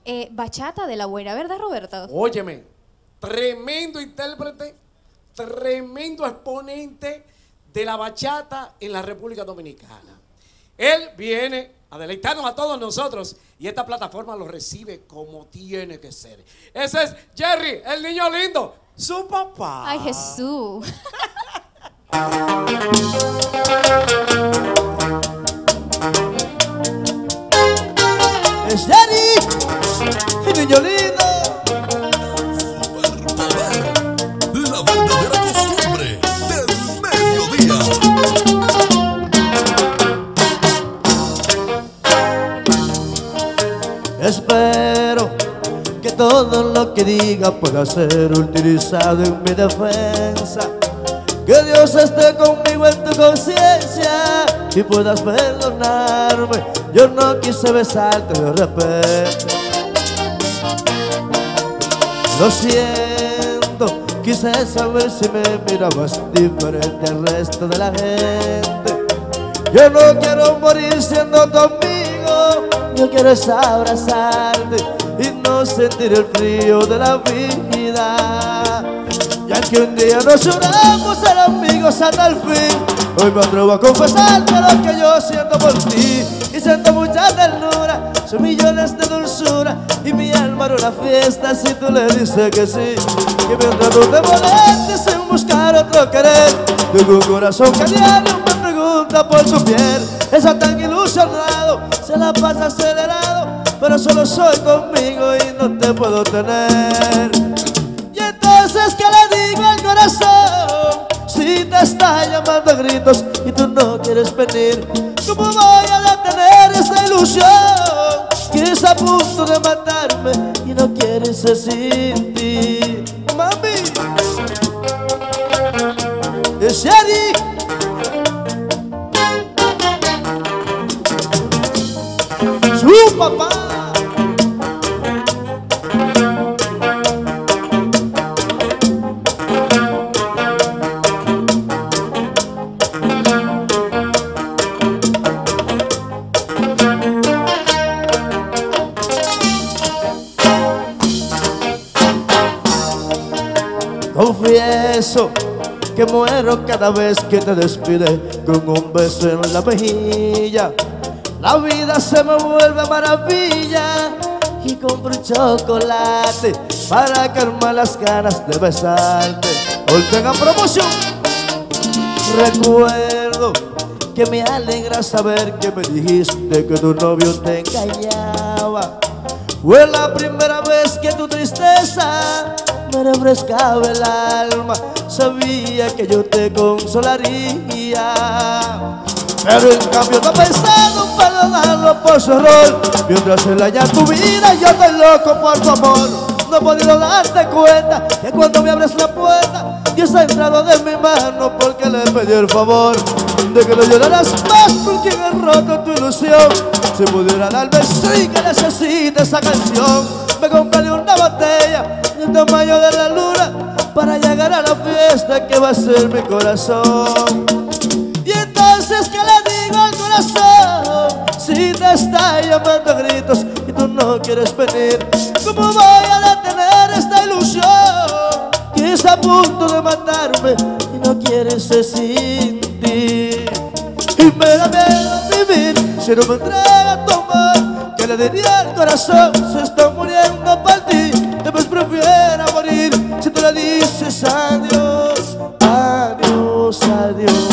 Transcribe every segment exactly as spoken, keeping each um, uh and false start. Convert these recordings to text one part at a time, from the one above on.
eh, bachata de la buena, ¿verdad, Roberto? Óyeme, tremendo intérprete, tremendo exponente de la bachata en la República Dominicana. Él viene a deleitarnos a todos nosotros y esta plataforma lo recibe como tiene que ser. Ese es Jerry, el niño lindo, su papá. Ay, Jesús. Es Jerry, el niño lindo. La verdadera costumbre del mediodía. Espero que todo lo que diga pueda ser utilizado en mi defensa. Que Dios esté conmigo en tu conciencia y puedas perdonarme. Yo no quise besarte de repente. Lo siento, quise saber si me mirabas diferente al resto de la gente. Yo no quiero morir siendo tu amigo. Yo quiero es abrazarte y no sentir el frío de la vida. Ya que un día nos juramos ser amigos hasta el fin, hoy me atrevo a confesarte lo que yo siento por ti. Y siento mucha ternura, son millones de dulzura, y mi alma era una fiesta si tú le dices que sí. Y mientras tú te molestes en buscar otro querer, tengo un corazón que a diario me pregunta por su piel. Está tan ilusionado, se la pasa acelerado, pero solo soy conmigo y no te puedo tener. Y entonces, ¿qué le digo al corazón si te está llamando a gritos y tú no quieres venir? ¿Cómo voy a detener esta ilusión que está a punto de matarme y no quiere ser sin ti? Mami, es Jerry. Su papá. Confieso que muero cada vez que te despide con un beso en la mejilla. La vida se me vuelve maravilla y compro un chocolate para calmar las ganas de besarte. Hoy tengan promoción. Recuerdo que me alegra saber que me dijiste que tu novio te engañaba. Fue la primera vez que tu tristeza me refrescaba el alma. Sabía que yo te consolaría, pero en cambio no he pensado en perdonarlo por su error. Mientras él haya tu vida, yo estoy loco por tu amor. No he podido darte cuenta que cuando me abres la puerta, Dios ha entrado de mi mano porque le pedí el favor de que no lloraras más por quien ha roto tu ilusión. Si pudiera darme sí que necesita esa canción, me compraré una botella del tamaño de la luna para llegar a la fiesta que va a ser mi corazón. Y entonces, ¿qué le digo al corazón si te está llamando a gritos y tú no quieres venir? ¿Cómo voy a detener esta ilusión que está a punto de matarme y no quieres ser sin ti? Y me da miedo vivir si no me entrega tu amor. ¿Qué le diría al corazón se está muriendo por ti? Después prefiera morir si tú le dices adiós, adiós, adiós.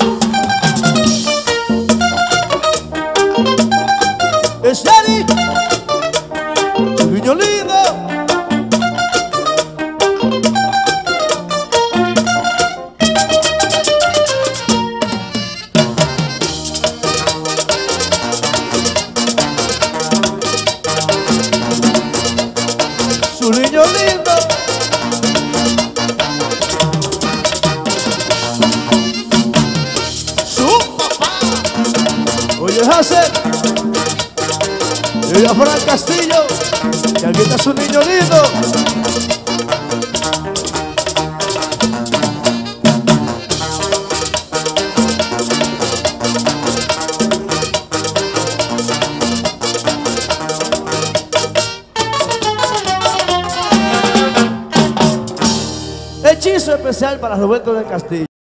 Es Jerry, el niño lindo. Su niño lindo. Su papá. Oye, Hacer. Y afuera del castillo, y aquí está su niño lindo. hechizo especial para Roberto del Castillo.